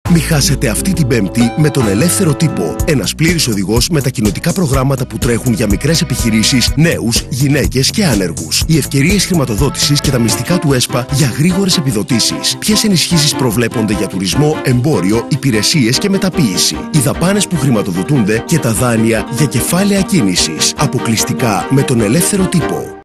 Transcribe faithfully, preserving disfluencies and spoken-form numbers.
Μη χάσετε αυτή την Πέμπτη με τον Ελεύθερο Τύπο. Ένας πλήρης οδηγός με τα κοινοτικά προγράμματα που τρέχουν για μικρές επιχειρήσεις, νέους, γυναίκες και άνεργους. Οι ευκαιρίες χρηματοδότησης και τα μυστικά του ΕΣΠΑ για γρήγορες επιδοτήσεις. Ποιες ενισχύσεις προβλέπονται για τουρισμό, εμπόριο, υπηρεσίες και μεταποίηση. Οι δαπάνες που χρηματοδοτούνται και τα δάνεια για κεφάλαια κίνησης. Αποκλειστικά με τον Ελεύθερο Τύπο.